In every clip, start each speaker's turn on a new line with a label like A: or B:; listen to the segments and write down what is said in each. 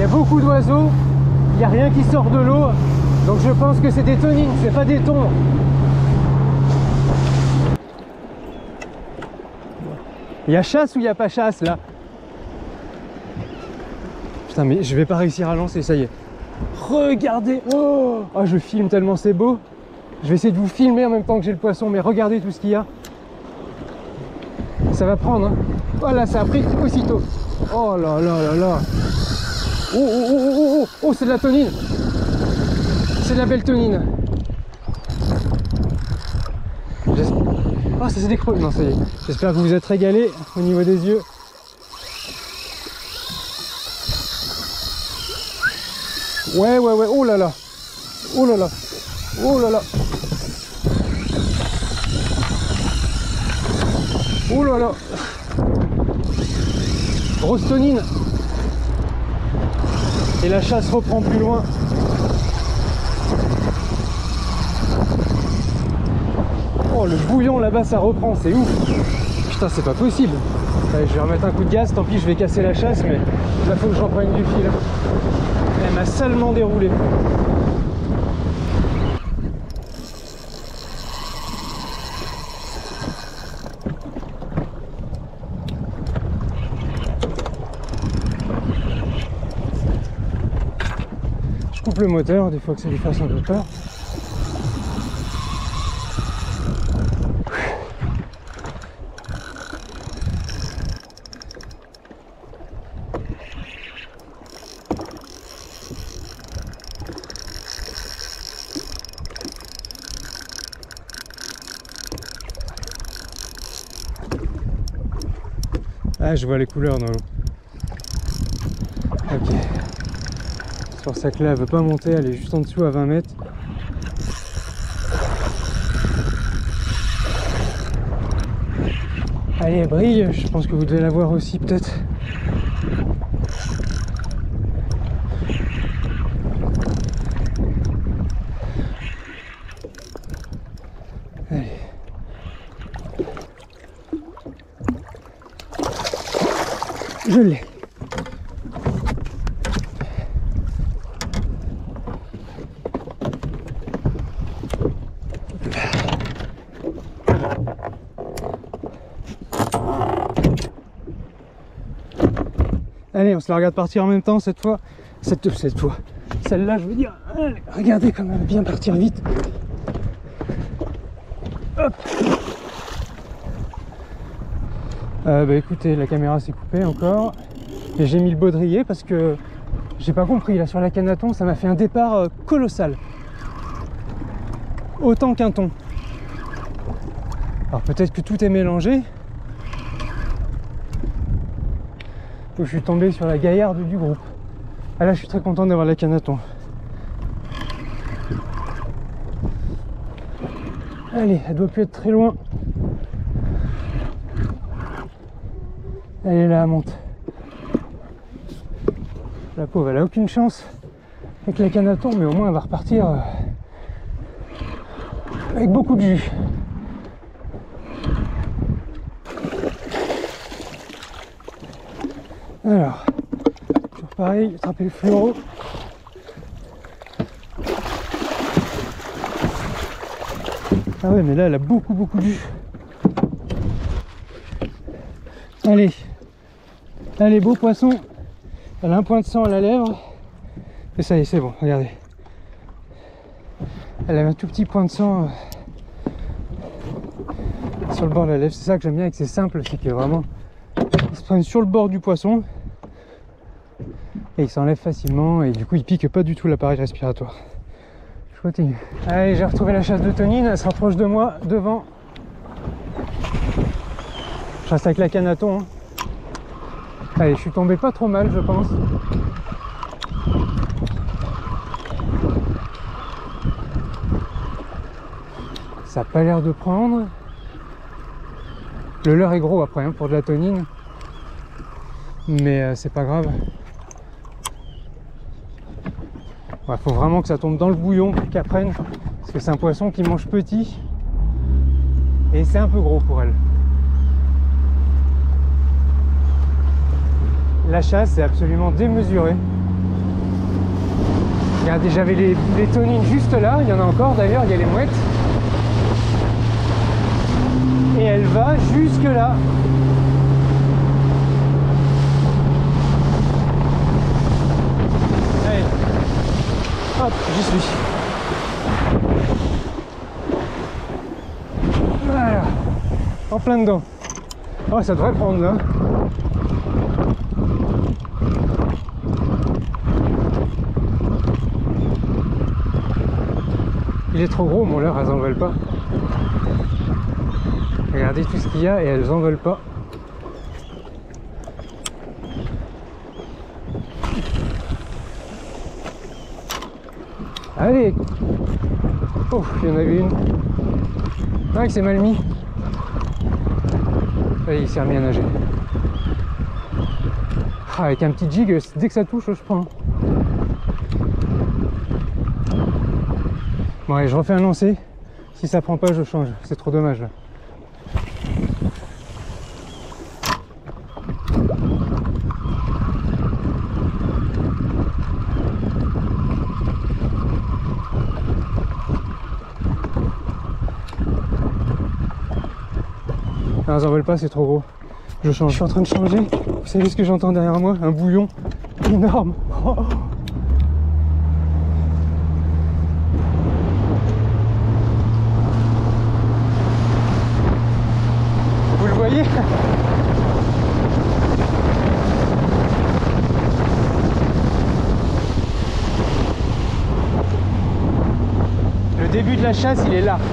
A: y a beaucoup d'oiseaux, il n'y a rien qui sort de l'eau, donc je pense que c'est des tonines, c'est pas des thons. Il y a chasse ou il n'y a pas chasse là? Putain mais je vais pas réussir à lancer, ça y est. Regardez, oh, oh, je filme tellement c'est beau. Je vais essayer de vous filmer en même temps que j'ai le poisson, mais regardez tout ce qu'il y a. Ça va prendre, hein. Voilà, ça a pris aussitôt. Oh là là là là. Oh, oh, oh, oh, oh, oh, c'est de la tonine. C'est de la belle tonine. Oh, ça c'est des creux. Non, ça y est. J'espère que vous vous êtes régalés au niveau des yeux. Ouais, ouais, ouais. Oh là là. Oh là là. Oh là là. Oh là là. Grosse tonine. Et la chasse reprend plus loin. Oh, le bouillon là-bas, ça reprend, c'est ouf. Putain, c'est pas possible. Allez, je vais remettre un coup de gaz, tant pis, je vais casser la chasse, mais là, faut que je reprenne du fil. Elle m'a salement déroulé. Je coupe le moteur, des fois que ça lui fasse un peu peur. Ah, je vois les couleurs dans l'eau. Ok. C'est pour ça que là, elle veut pas monter, elle est juste en dessous à 20 mètres. Allez, elle brille, je pense que vous devez la voir aussi peut-être. Allez. Je l'ai. Allez, on se la regarde partir en même temps cette fois. Cette fois. Celle-là, je veux dire. Allez, regardez comme elle va bien partir vite. Hop. Bah écoutez, la caméra s'est coupée encore. Et j'ai mis le baudrier parce que j'ai pas compris. Là, sur la canne à thon, ça m'a fait un départ colossal. Autant qu'un thon. Alors peut-être que tout est mélangé. Je suis tombé sur la gaillarde du groupe. Ah là, je suis très content d'avoir la canne à thon. Allez, elle doit plus être très loin. Elle est là, elle monte. La pauvre, elle a aucune chance avec la canne à thon, mais au moins elle va repartir avec beaucoup de jus. Alors, toujours pareil, attraper le fluoro. Ah ouais, mais là, elle a beaucoup de jus. Allez, allez, beau poisson. Elle a un point de sang à la lèvre. Et ça y est, c'est bon, regardez. Elle a un tout petit point de sang sur le bord de la lèvre. C'est ça que j'aime bien avec ces simples, c'est que vraiment, ils se prennent sur le bord du poisson et ils s'enlèvent facilement et du coup ils piquent pas du tout l'appareil respiratoire. Je continue. Allez, j'ai retrouvé la chasse de tonine, elle se rapproche de moi, devant. Je reste avec la canne à thon. Hein. Allez, je suis tombé pas trop mal, je pense. Ça n'a pas l'air de prendre. Le leurre est gros après hein, pour de la tonine. Mais c'est pas grave. Il faut vraiment que ça tombe dans le bouillon pour qu'elle prenne. Parce que c'est un poisson qui mange petit. Et c'est un peu gros pour elle. La chasse est absolument démesurée. Regardez, j'avais les tonines juste là, il y en a encore d'ailleurs, il y a les mouettes. Et elle va jusque là. Allez, hop, j'y suis. Voilà, en plein dedans. Oh, ça devrait prendre là. Il est trop gros, mon leurre, elles en veulent pas. Regardez tout ce qu'il y a et elles en veulent pas. Allez. Oh, il y en avait une. Ah, il s'est mal mis. Allez, il s'est remis à nager. Ah, avec un petit jig, dès que ça touche, je prends. Bon, allez, je refais un lancer. Si ça prend pas, je change. C'est trop dommage là. Non, ils en veulent pas, c'est trop gros. Je change. Je suis en train de changer. Vous savez ce que j'entends derrière moi? Un bouillon énorme. Oh. Vous le voyez? Le début de la chasse, il est là.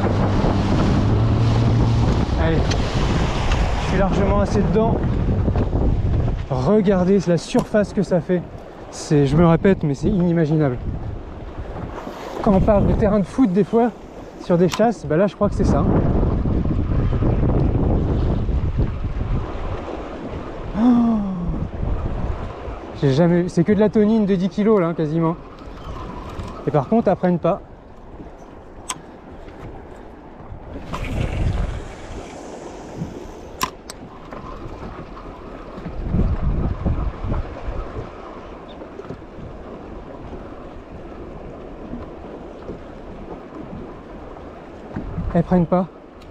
A: Allez. Je suis largement assez dedans. Regardez la surface que ça fait. Je me répète, mais c'est inimaginable. Quand on parle de terrain de foot des fois, sur des chasses, bah là je crois que c'est ça. Oh, j'ai jamais... C'est que de la tonine de 10 kg là, quasiment. Et par contre, elles prennent pas. Elles prennent pas.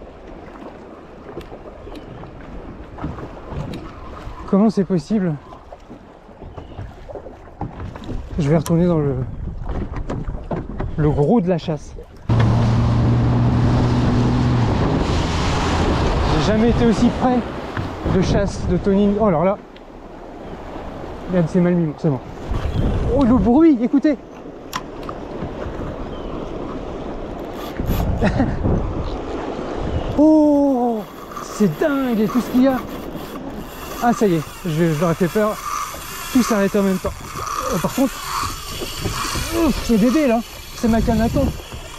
A: Comment c'est possible? Je vais retourner dans le gros de la chasse. J'ai jamais été aussi près de chasse de tonine. Oh alors là, regarde, c'est mal mis, c'est bon. Oh le bruit, écoutez. Oh, c'est dingue, et tout ce qu'il y a. Ah ça y est, je leur ai fait peur. Tout s'est arrêté en même temps. Par contre, c'est bébé là, c'est ma canne à thon.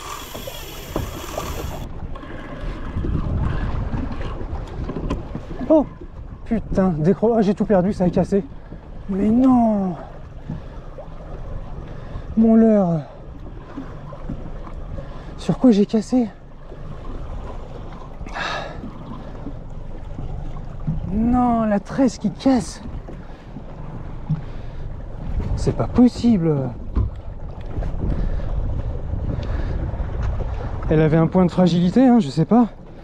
A: Oh putain, oh, j'ai tout perdu, ça a cassé. Mais non, mon leurre. Sur quoi j'ai cassé? Non, la tresse qui casse. C'est pas possible. Elle avait un point de fragilité, hein, je sais pas.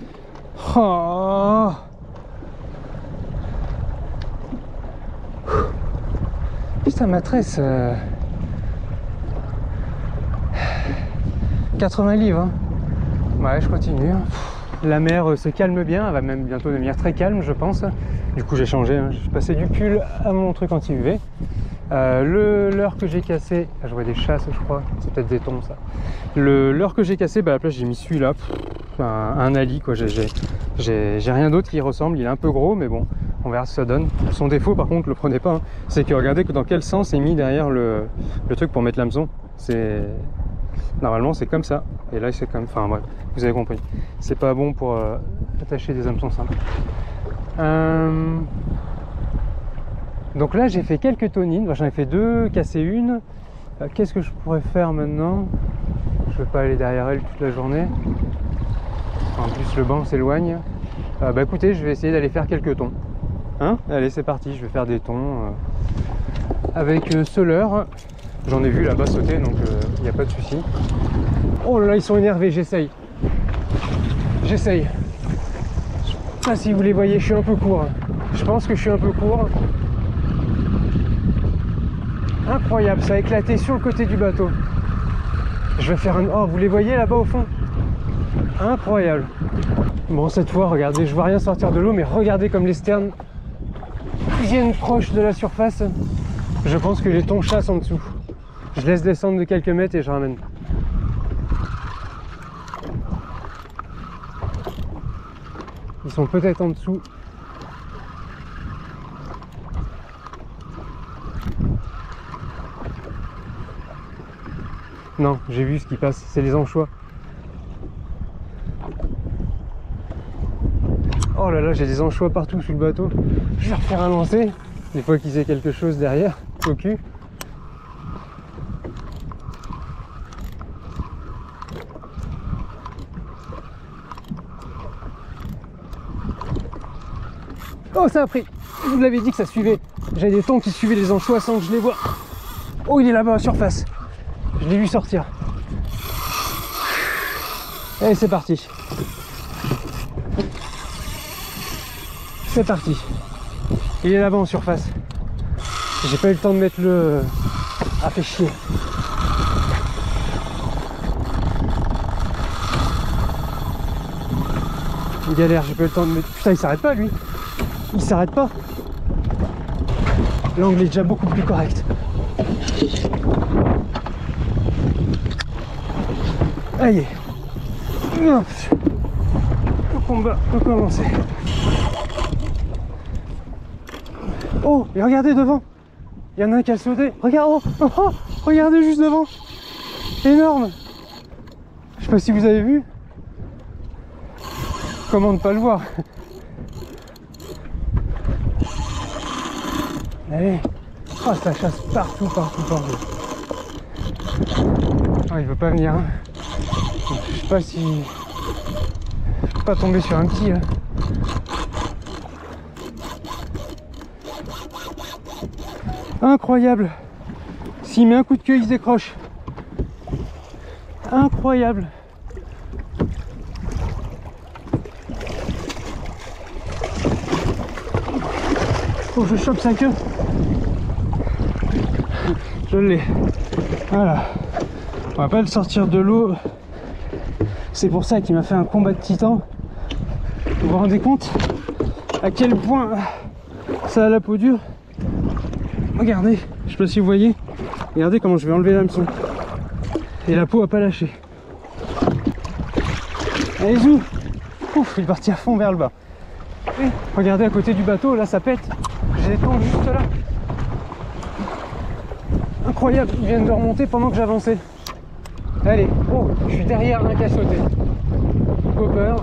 A: Oh. Putain, ma tresse. 80 livres. Hein. Ouais, je continue. La mer se calme bien, elle va même bientôt devenir très calme, je pense. Du coup, j'ai changé. Hein. Je suis passé du pull à mon truc anti-UV. Leurre que j'ai cassé, je vois des chasses, je crois. C'est peut-être des thons, ça. Leurre que j'ai cassé, bah, à la place, j'ai mis celui-là. Un Ali, quoi. J'ai rien d'autre qui y ressemble. Il est un peu gros, mais bon, on verra ce que ça donne. Son défaut, par contre, le prenez pas. Hein. C'est que regardez que dans quel sens est mis derrière le truc pour mettre l'hameçon. Normalement, c'est comme ça. Et là, c'est comme... Enfin, bref, vous avez compris. C'est pas bon pour attacher des hameçons simples. Donc là, j'ai fait quelques tonines. J'en ai fait 2, cassé une. Qu'est-ce que je pourrais faire maintenant? Je vais pas aller derrière elle toute la journée. En plus, le banc s'éloigne. Bah écoutez, je vais essayer d'aller faire quelques thons. Hein? Allez, c'est parti. Je vais faire des thons avec ce leurre. J'en ai vu là-bas sauter, donc il n'y a pas de souci. Oh là là, ils sont énervés, j'essaye. J'essaye. Je sais pas si vous les voyez, je suis un peu court. Je pense que je suis un peu court. Incroyable, ça a éclaté sur le côté du bateau. Je vais faire un... Oh, vous les voyez là-bas au fond? Incroyable. Bon, cette fois, regardez, je vois rien sortir de l'eau, mais regardez comme les sternes viennent proche de la surface. Je pense que les thons chassent en dessous. Je laisse descendre de quelques mètres et je ramène. Ils sont peut-être en dessous. Non, j'ai vu ce qui passe, c'est les anchois. Oh là là, j'ai des anchois partout sous le bateau. Je vais refaire un lancer, des fois qu'ils aient quelque chose derrière, au cul. Oh, ça a pris. Je vous l'avais dit que ça suivait. J'ai des thons qui suivaient les anchois sans que je les vois. Oh, il est là-bas à surface. Je l'ai vu sortir. Allez, c'est parti. C'est parti. Il est là-bas en surface. J'ai pas eu le temps de mettre le... Ah, fait chier. Il galère, j'ai pas eu le temps de mettre... Putain, il s'arrête pas, lui. Il s'arrête pas. L'angle est déjà beaucoup plus correct. Allez. Le combat peut commencer. Oh, et regardez devant. Il y en a un qui a sauté. Regarde, oh, regardez juste devant. Énorme. Je sais pas si vous avez vu. Comment ne pas le voir? Allez. Oh, ça chasse partout. Oh, il veut pas venir. Hein. Je sais pas si... Je peux pas tomber sur un petit là. Incroyable. S'il met un coup de queue, il se décroche. Incroyable. Faut que je chope sa queue. Je l'ai. Voilà. On va pas le sortir de l'eau. C'est pour ça qu'il m'a fait un combat de titan. Vous vous rendez compte à quel point ça a la peau dure? Regardez, je sais pas si vous voyez. Regardez comment je vais enlever l'hameçon. Et la peau a pas lâché. Allez, zou. Ouf, il est parti à fond vers le bas. Et regardez à côté du bateau, là ça pète. J'ai des thons juste là. Incroyable, ils viennent de remonter pendant que j'avançais. Allez, oh, je suis derrière un qui a sauté. Popper.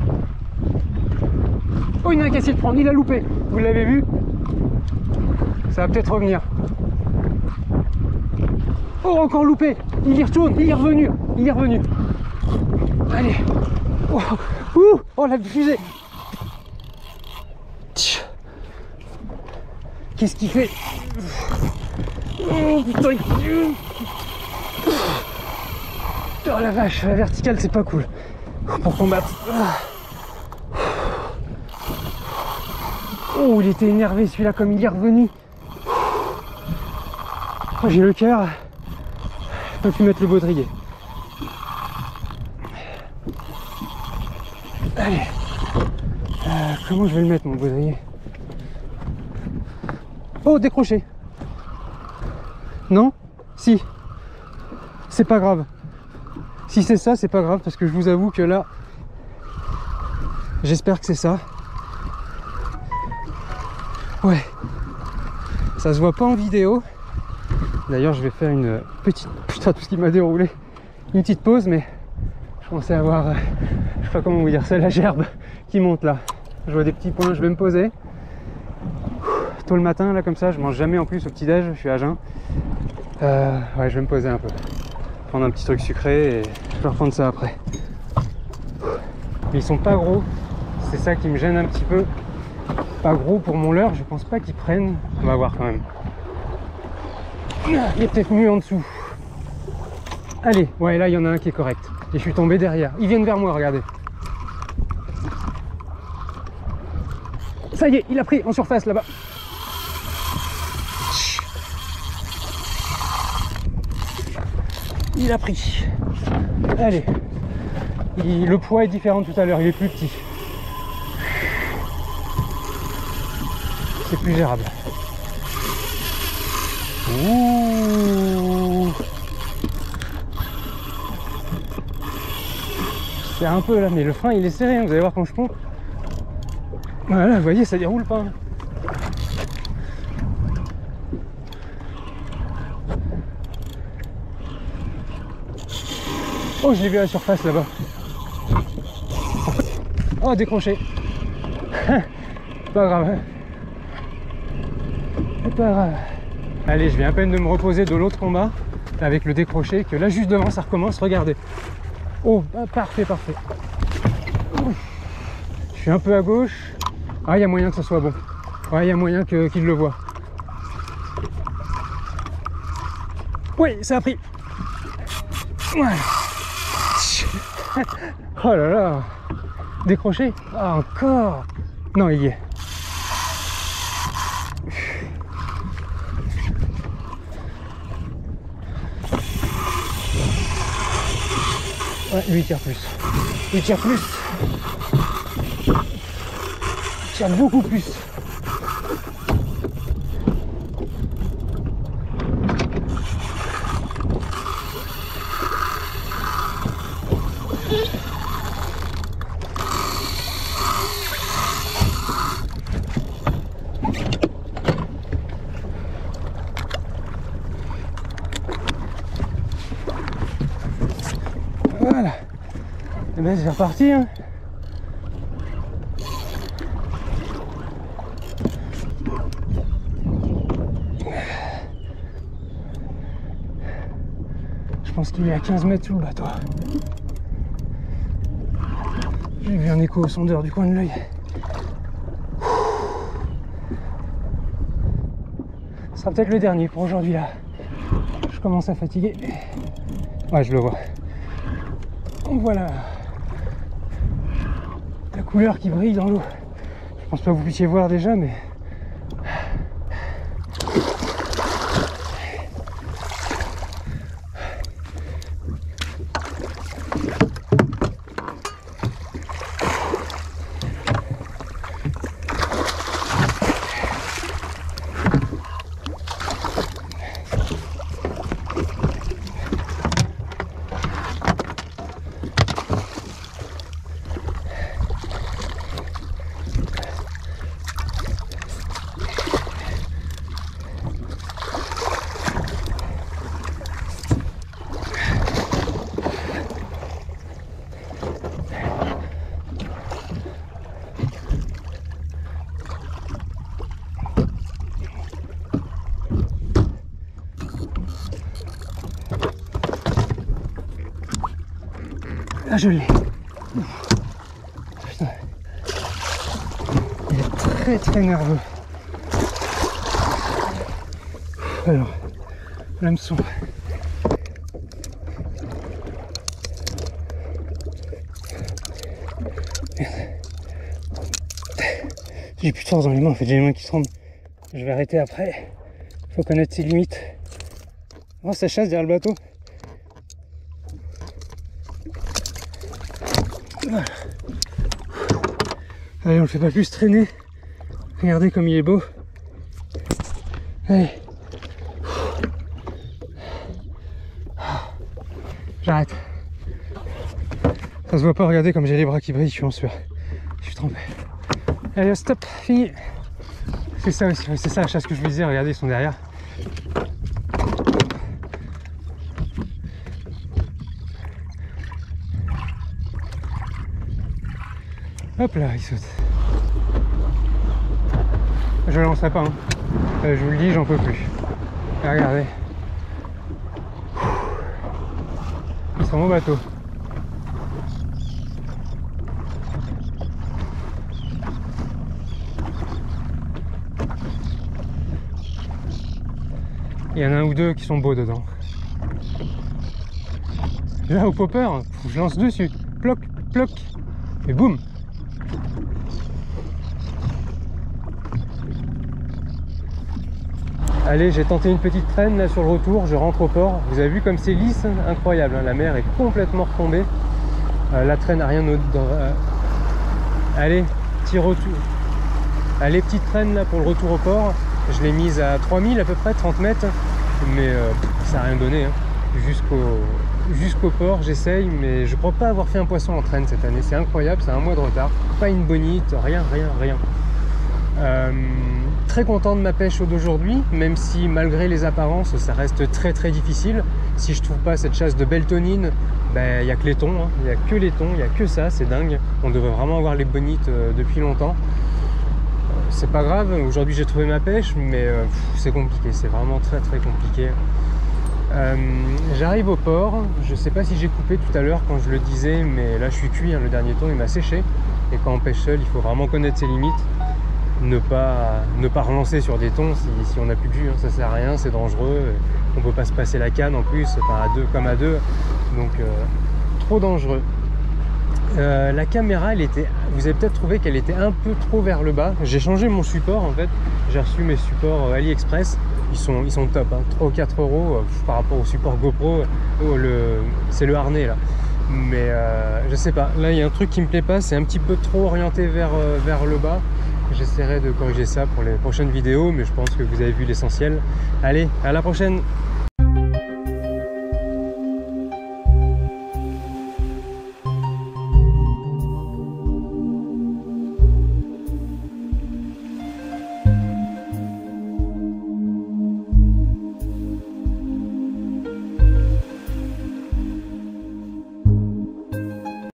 A: Oh, il y en a un qui a essayé de prendre, il a loupé. Vous l'avez vu? Ça va peut-être revenir. Oh, encore loupé. Il y retourne, il est revenu. Allez. Oh, oh, la fusée. Qu'est-ce qu'il fait? Oh putain. Oh la vache, la verticale c'est pas cool pour combattre. Oh, il était énervé celui-là comme il est revenu. Oh, j'ai le cœur. Je peux plus mettre le baudrier. Allez. Comment je vais le mettre mon baudrier? Oh, décroché. Non? Si. C'est pas grave. Si c'est ça, c'est pas grave parce que je vous avoue que là, j'espère que c'est ça. Ouais. Ça se voit pas en vidéo. D'ailleurs, je vais faire une petite... Putain, tout ce qui m'a déroulé. Une petite pause, mais je commençais à voir... Je sais pas comment vous dire ça, la gerbe qui monte là. Je vois des petits points, je vais me poser. Tôt le matin, là, comme ça, je mange jamais en plus au petit-déj, je suis à jeun. Ouais, je vais me poser un peu. Prendre un petit truc sucré et je vais reprendre ça après. Mais ils sont pas gros, c'est ça qui me gêne un petit peu. Pas gros pour mon leurre, je pense pas qu'ils prennent. On va voir quand même. Il est peut-être mieux en dessous. Allez, ouais, là il y en a un qui est correct. Et je suis tombé derrière. Ils viennent vers moi, regardez. Ça y est, il a pris en surface là-bas. Il a pris. Allez. Le poids est différent de tout à l'heure, il est plus petit. C'est plus gérable. Ouh. C'est un peu là, mais le frein il est serré, hein, vous allez voir quand je pompe. Voilà, vous voyez, ça déroule pas. Hein. Oh, je l'ai vu à la surface là-bas. Oh, décroché. Pas grave. Pas grave. Allez, je viens à peine de me reposer de l'autre combat avec le décroché, que là juste devant ça recommence, regardez. Oh, parfait, parfait. Je suis un peu à gauche. Ah, il y a moyen que ça soit bon. Ouais, il y a moyen qu'il le voit. Oui, ça a pris. Ouais. Oh là là. Décroché. Ah, encore. Non, il y est. Ouais, lui il tire plus. Il tire plus. Il tire beaucoup plus. Voilà. Et bien c'est reparti. Hein. Je pense qu'il est à 15 mètres sous le bateau. J'ai vu un écho au sondeur du coin de l'œil. Ce sera peut-être le dernier pour aujourd'hui là. Je commence à fatiguer. Ouais, je le vois. Voilà. La couleur qui brille dans l'eau. Je pense pas que vous puissiez voir déjà, mais... Ah, je l'ai. Putain. Il est très très nerveux. Alors, l'hameçon. J'ai plus de force dans les mains, en fait, j'ai les mains qui tremblent. Je vais arrêter après. Faut connaître ses limites. Oh, ça chasse derrière le bateau. Voilà. Allez, on le fait pas plus traîner. Regardez comme il est beau. Allez. J'arrête. Ça se voit pas, regardez comme j'ai les bras qui brillent, je suis en sueur. Je suis trempé. Allez, stop, fini. C'est ça aussi, c'est ça la chasse que je vous disais, regardez, ils sont derrière. Hop là, il saute. Je le lancerai pas, hein. Je vous le dis, j'en peux plus. Regardez. Ils sont au bateau. Il y en a un ou deux qui sont beaux dedans. Là au popper, je lance dessus, ploc, ploc, et boum. Allez, j'ai tenté une petite traîne là sur le retour, je rentre au port. Vous avez vu comme c'est lisse, incroyable, hein, la mer est complètement retombée. La traîne n'a rien dans... Allez, petit retour. Allez, petite traîne là pour le retour au port. Je l'ai mise à 3000 à peu près, 30 mètres, mais ça n'a rien donné. Hein. Jusqu'au port, j'essaye, mais je crois pas avoir fait un poisson en traîne cette année. C'est incroyable, c'est un mois de retard. Pas une bonite, rien. Très content de ma pêche d'aujourd'hui, même si malgré les apparences, ça reste très difficile. Si je trouve pas cette chasse de belle tonine, ben, y a que les thons, hein. Y a que les thons, il y a que ça, c'est dingue. On devrait vraiment avoir les bonites depuis longtemps. C'est pas grave, aujourd'hui j'ai trouvé ma pêche, mais c'est compliqué, c'est vraiment très compliqué. J'arrive au port, je sais pas si j'ai coupé tout à l'heure quand je le disais, mais là je suis cuit, hein, le dernier thon il m'a séché. Et quand on pêche seul, il faut vraiment connaître ses limites. Ne pas relancer sur des thons si on n'a plus de jus, hein, ça sert à rien, c'est dangereux, on peut pas se passer la canne en plus, enfin à deux comme à deux, donc trop dangereux. La caméra, vous avez peut-être trouvé qu'elle était un peu trop vers le bas. J'ai changé mon support en fait, j'ai reçu mes supports AliExpress, ils sont top, hein, 3 ou 4 euros par rapport au support GoPro, c'est le harnais là. Mais je sais pas, là il y a un truc qui me plaît pas, c'est un petit peu trop orienté vers le bas. J'essaierai de corriger ça pour les prochaines vidéos, mais je pense que vous avez vu l'essentiel. Allez, à la prochaine!